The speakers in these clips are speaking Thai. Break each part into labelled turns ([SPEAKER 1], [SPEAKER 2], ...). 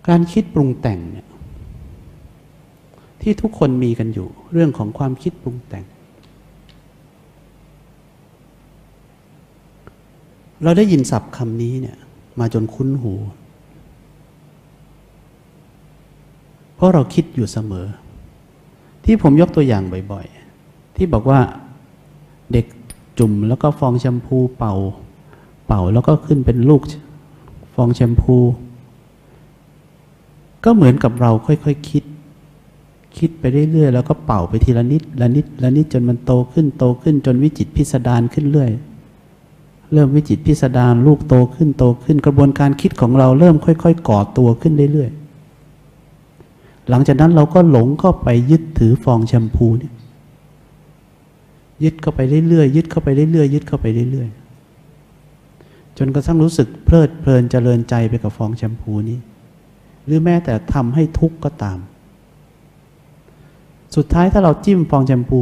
[SPEAKER 1] การคิดปรุงแต่งเนี่ยที่ทุกคนมีกันอยู่เรื่องของความคิดปรุงแต่งเราได้ยินศัพท์คำนี้เนี่ยมาจนคุ้นหูเพราะเราคิดอยู่เสมอที่ผมยกตัวอย่างบ่อยๆที่บอกว่าเด็กจุ่มแล้วก็ฟองแชมพูเป่าแล้วก็ขึ้นเป็นลูกฟองแชมพูก็เหมือนกับเราค่อยๆคิดไปเรื่อยๆแล้วก็เป่าไปทีละนิดละนิดละนิดจนมันโตขึ้นจนวิจิตรพิสดารขึ้นเรื่อยเริ่มวิจิตรพิสดารลูกโตขึ้นกระบวนการคิดของเราเริ่มค่อยๆก่อตัวขึ้นเรื่อยๆหลังจากนั้นเราก็หลงเข้าไปยึดถือฟองแชมพูเนี่ยยึดเข้าไปเรื่อยๆยึดเข้าไปเรื่อยๆยึดเข้าไปเรื่อยๆจนกระทั่งรู้สึกเพลิดเพลินเจริญใจไปกับฟองแชมพูนี้หรือแม้แต่ทำให้ทุกข์ก็ตามสุดท้ายถ้าเราจิ้มฟองแชมพู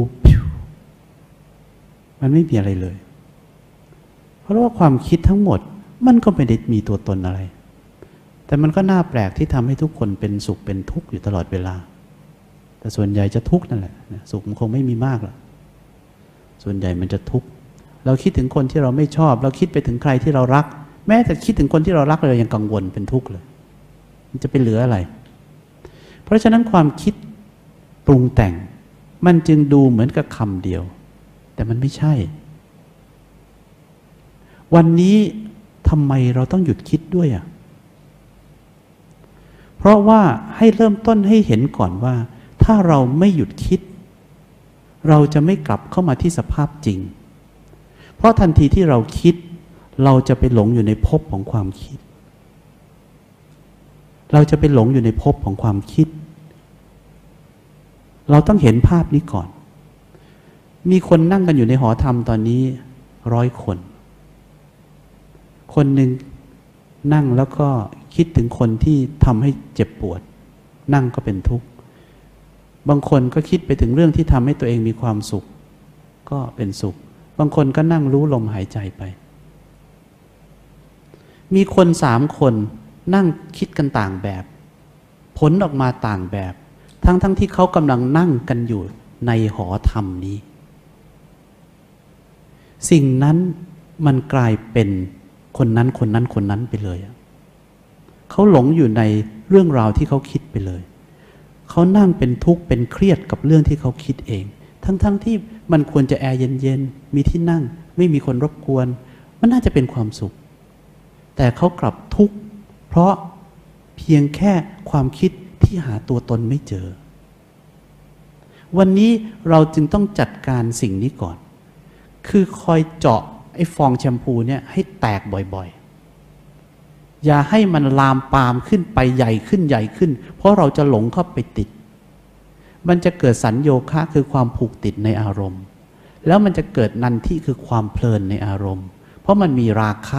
[SPEAKER 1] มันไม่มีอะไรเลยเพราะว่าความคิดทั้งหมดมันก็ไม่ได้มีตัวตนอะไรแต่มันก็น่าแปลกที่ทำให้ทุกคนเป็นสุขเป็นทุกข์อยู่ตลอดเวลาแต่ส่วนใหญ่จะทุกข์นั่นแหละสุขมันคงไม่มีมากหรอกส่วนใหญ่มันจะทุกข์เราคิดถึงคนที่เราไม่ชอบเราคิดไปถึงใครที่เรารักแม้แต่คิดถึงคนที่เรารักเรายังกังวลเป็นทุกข์เลยมันจะไปเหลืออะไรเพราะฉะนั้นความคิดปรุงแต่งมันจึงดูเหมือนกับคำเดียวแต่มันไม่ใช่วันนี้ทำไมเราต้องหยุดคิดด้วยอ่ะเพราะว่าให้เริ่มต้นให้เห็นก่อนว่าถ้าเราไม่หยุดคิดเราจะไม่กลับเข้ามาที่สภาพจริงเพราะทันทีที่เราคิดเราจะไปหลงอยู่ในภพของความคิดเราจะไปหลงอยู่ในภพของความคิดเราต้องเห็นภาพนี้ก่อนมีคนนั่งกันอยู่ในหอธรรมตอนนี้100 คนคนหนึ่งนั่งแล้วก็คิดถึงคนที่ทำให้เจ็บปวดนั่งก็เป็นทุกข์บางคนก็คิดไปถึงเรื่องที่ทำให้ตัวเองมีความสุขก็เป็นสุขบางคนก็นั่งรู้ลมหายใจไปมีคน3 คนนั่งคิดกันต่างแบบผลออกมาต่างแบบทั้งที่เขากำลังนั่งกันอยู่ในหอธรรมนี้สิ่งนั้นมันกลายเป็นคนนั้นไปเลยเขาหลงอยู่ในเรื่องราวที่เขาคิดไปเลยเขานั่งเป็นทุกข์เป็นเครียดกับเรื่องที่เขาคิดเองทั้งที่มันควรจะแอร์เย็นๆมีที่นั่งไม่มีคนรบกวนมันน่าจะเป็นความสุขแต่เขากลับทุกข์เพราะเพียงแค่ความคิดที่หาตัวตนไม่เจอวันนี้เราจึงต้องจัดการสิ่งนี้ก่อนคือคอยเจาะไอ้ฟองแชมพูเนี่ยให้แตกบ่อยๆอย่าให้มันลามปามขึ้นไปใหญ่ขึ้นเพราะเราจะหลงเข้าไปติดมันจะเกิดสัญโยคะคือความผูกติดในอารมณ์แล้วมันจะเกิดนันทิคือความเพลินในอารมณ์เพราะมันมีราคะ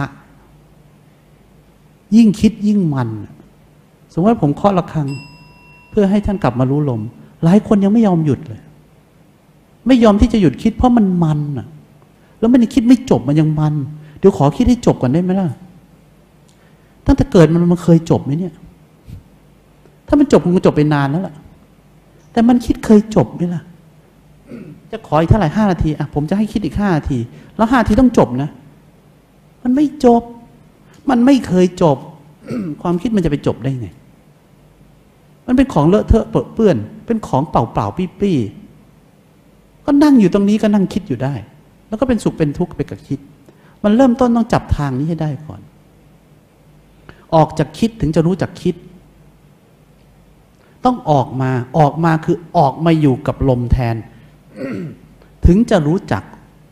[SPEAKER 1] ยิ่งคิดยิ่งมันสมมติว่าผมเคาะระฆังเพื่อให้ท่านกลับมารู้ลมหลายคนยังไม่ยอมหยุดเลยไม่ยอมที่จะหยุดคิดเพราะมันอ่ะแล้วมันยังคิดไม่จบมันยังมันเดี๋ยวขอคิดให้จบก่อนได้ไหมล่ะตั้งแต่เกิดมันเคยจบไหมเนี่ยถ้ามันจบมันจบไปนานแล้วล่ะแต่มันคิดเคยจบไหมล่ะจะขออีกเท่าไหร่5 นาทีผมจะให้คิดอีก5 นาทีแล้ว5 นาทีต้องจบนะมันไม่จบมันไม่เคยจบ ความคิดมันจะไปจบได้ไงมันเป็นของเลอะเทอะเปื้อนเป็นของเปล่าปี้ก็นั่งอยู่ตรงนี้ก็นั่งคิดอยู่ได้แล้วก็เป็นสุขเป็นทุกข์ไปกับคิดมันเริ่มต้นต้องจับทางนี้ให้ได้ก่อนออกจากคิดถึงจะรู้จักคิดต้องออกมาคือออกมาอยู่กับลมแทน ถึงจะรู้จัก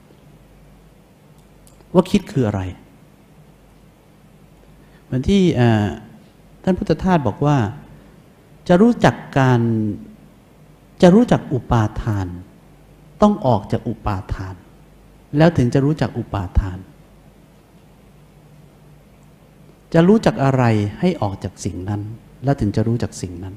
[SPEAKER 1] ว่าคิดคืออะไรเหมือนที่ท่านพุทธทาสบอกว่าจะรู้จักอุปาทานต้องออกจากอุปาทานแล้วถึงจะรู้จักอุปาทานจะรู้จักอะไรให้ออกจากสิ่งนั้นแล้วถึงจะรู้จักสิ่งนั้น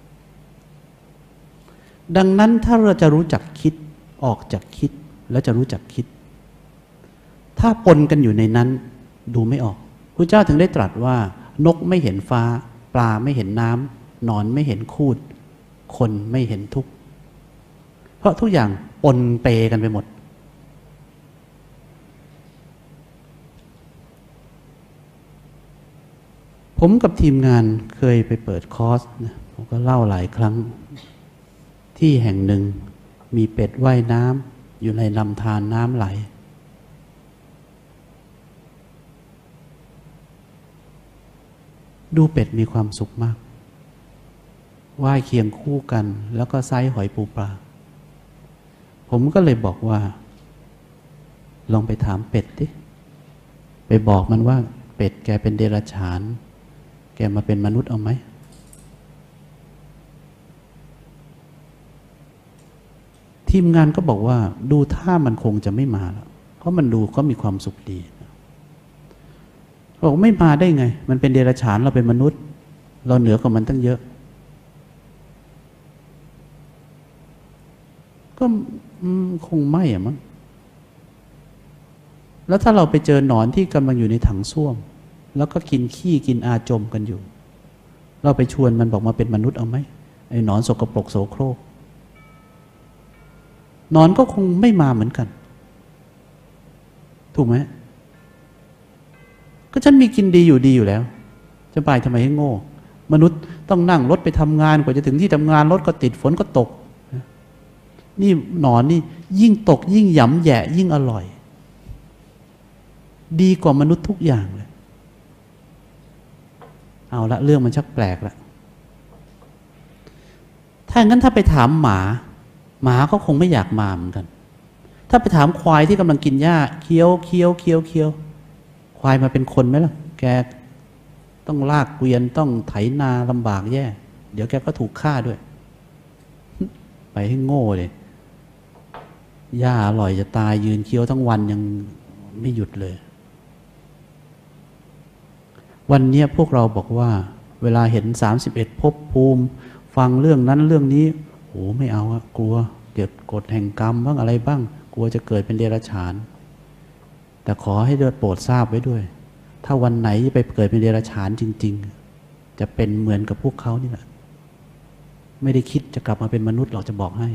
[SPEAKER 1] ดังนั้นถ้าเราจะรู้จักคิดออกจากคิดแล้วจะรู้จักคิดถ้าปนกันอยู่ในนั้นดูไม่ออกพระเจ้าถึงได้ตรัสว่านกไม่เห็นฟ้าปลาไม่เห็นน้ำหนอนไม่เห็นคูดคนไม่เห็นทุกข์เพราะทุกอย่างปนเปกันไปหมดผมกับทีมงานเคยไปเปิดคอร์สนะผมก็เล่าหลายครั้งที่แห่งหนึ่งมีเป็ดว่ายน้ำอยู่ในลำธารน้ำไหลดูเป็ดมีความสุขมากว่ายเคียงคู่กันแล้วก็ไซหอยปูปลาผมก็เลยบอกว่าลองไปถามเป็ดดิไปบอกมันว่าเป็ดแกเป็นเดรัจฉานแกมาเป็นมนุษย์เอาไหมทีมงานก็บอกว่าดูท่ามันคงจะไม่มาแล้วเพราะมันดูก็มีความสุขดีบอกไม่มาได้ไงมันเป็นเดรัจฉานเราเป็นมนุษย์เราเหนือกว่ามันตั้งเยอะก็คงไม่อะมั้งแล้วถ้าเราไปเจอหนอนที่กำลังอยู่ในถังส้วมแล้วก็กินขี้กินอาจมกันอยู่เราไปชวนมันบอกมาเป็นมนุษย์เอาไหมไอ้หนอนสกปรกโสโครกหนอนก็คงไม่มาเหมือนกันถูกไหมก็ฉันมีกินดีอยู่ดีอยู่แล้วจะไปทำไมให้โง่มนุษย์ต้องนั่งรถไปทำงานกว่าจะถึงที่ทำงานรถก็ติดฝนก็ตกนี่หนอนนี่ยิ่งตกยิ่งหยำแหยะยิ่งอร่อยดีกว่ามนุษย์ทุกอย่างเลยเอาละเรื่องมันชักแปลกละถ้างั้นถ้าไปถามหมาก็คงไม่อยากมาเหมือนกันถ้าไปถามควายที่กำลังกินหญ้าเคี้ยวเคี้ยวเคี้ยวเคี้ยวควายมาเป็นคนไหมล่ะแกต้องลากเกวียนต้องไถนาลำบากแย่เดี๋ยวแกก็ถูกฆ่าด้วยไปให้โง่เลยหญ้าอร่อยจะตายยืนเคี้ยวทั้งวันยังไม่หยุดเลยวันนี้พวกเราบอกว่าเวลาเห็น31ภพภูมิฟังเรื่องนั้นเรื่องนี้โอ้ไม่เอาอะกลัวเกิดกฎแห่งกรรมบ้างอะไรบ้างกลัวจะเกิดเป็นเดรัจฉานแต่ขอให้โปรดทราบไว้ด้วยถ้าวันไหนไปเกิดเป็นเดรัจฉานจริงๆจะเป็นเหมือนกับพวกเขานี่แหละไม่ได้คิดจะกลับมาเป็นมนุษย์หรอกจะบอกให้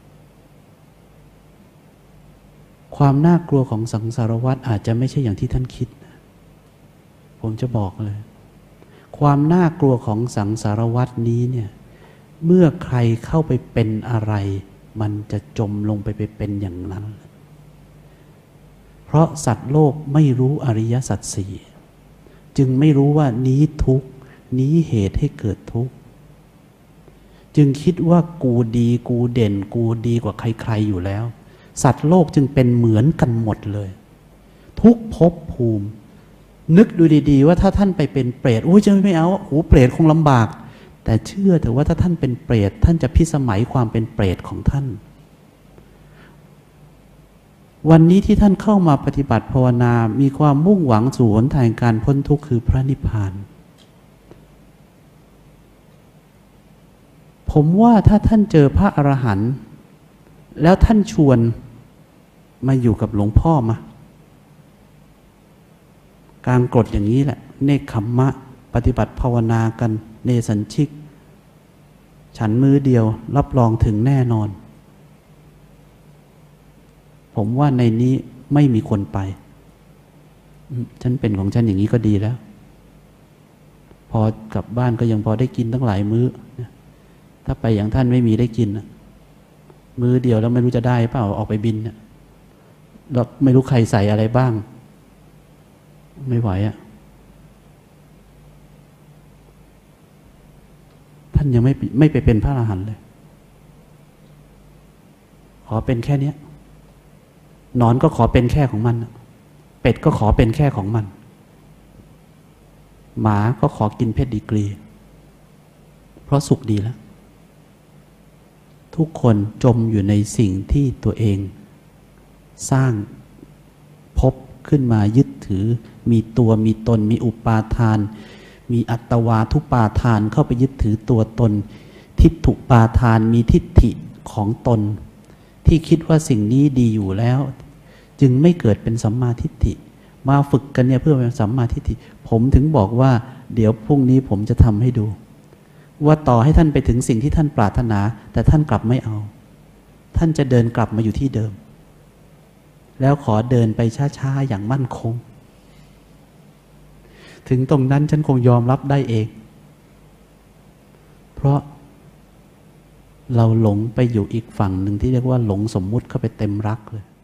[SPEAKER 1] ความน่ากลัวของสังสารวัฏอาจจะไม่ใช่อย่างที่ท่านคิดผมจะบอกเลยความน่ากลัวของสังสารวัฏนี้เนี่ยเมื่อใครเข้าไปเป็นอะไรมันจะจมลงไปเป็นอย่างนั้นเพราะสัตว์โลกไม่รู้อริยสัจสี่จึงไม่รู้ว่านี้ทุกข์นี้เหตุให้เกิดทุกข์จึงคิดว่ากูดีกูเด่นกูดีกว่าใครๆอยู่แล้วสัตว์โลกจึงเป็นเหมือนกันหมดเลยทุกภพภูมินึกดูดีๆว่าถ้าท่านไปเป็นเปรตจะไม่เอาโอ้เปรตคงลำบากแต่เชื่อเถอะว่าถ้าท่านเป็นเปรตท่านจะพิสมัยความเป็นเปรตของท่านวันนี้ที่ท่านเข้ามาปฏิบัติภาวนามีความมุ่งหวังสู่หนทางการพ้นทุกข์คือพระนิพพานผมว่าถ้าท่านเจอพระอรหันต์แล้วท่านชวนมาอยู่กับหลวงพ่อมาการกฎอย่างนี้แหละเนคขมมะปฏิบัติภาวนากันเนสัญชิกฉันมือเดียวรับรองถึงแน่นอนผมว่าในนี้ไม่มีคนไปฉันเป็นของฉันอย่างนี้ก็ดีแล้วพอกลับบ้านก็ยังพอได้กินตั้งหลายมื้อถ้าไปอย่างท่านไม่มีได้กินมื้อเดียวแล้วไม่รู้จะได้เปล่าออกไปบินแล้วไม่รู้ใครใส่อะไรบ้างไม่ไหวท่านยังไม่ไปเป็นพระอรหันต์เลยขอเป็นแค่นี้หนอนก็ขอเป็นแค่ของมันเป็ดก็ขอเป็นแค่ของมันหมาก็ขอกินเพชรดีกรีเพราะสุขดีแล้วทุกคนจมอยู่ในสิ่งที่ตัวเองสร้างพบขึ้นมายึดถือมีตัวมีตนมีอุปาทานมีอัตวาทุปาทานเข้าไปยึดถือตัวตนทิฏฐุปาทานมีทิฏฐิของตนที่คิดว่าสิ่งนี้ดีอยู่แล้วจึงไม่เกิดเป็นสัมมาทิฏฐิมาฝึกกันเนี่ยเพื่อเป็นสัมมาทิฏฐิผมถึงบอกว่าเดี๋ยวพรุ่งนี้ผมจะทำให้ดู ว่าต่อให้ท่านไปถึงสิ่งที่ท่านปรารถนาแต่ท่านกลับไม่เอาท่านจะเดินกลับมาอยู่ที่เดิมแล้วขอเดินไปช้าๆอย่างมั่นคงถึงตรงนั้นฉันคงยอมรับได้เองเพราะเราหลงไปอยู่อีกฝั่งหนึ่งที่เรียกว่าหลงสมมุติเข้าไปเต็มรักเลย